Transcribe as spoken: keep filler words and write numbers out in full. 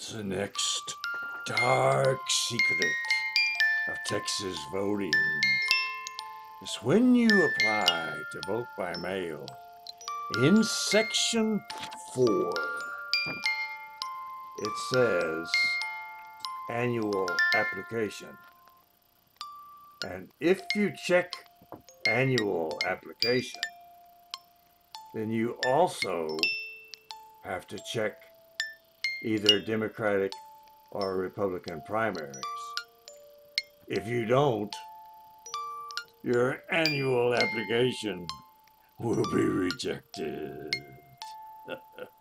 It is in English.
The next dark secret of Texas voting is when you apply to vote by mail. In section four, it says annual application. And if you check annual application, then you also have to check either Democratic or Republican primaries. If you don't, your annual application will be rejected.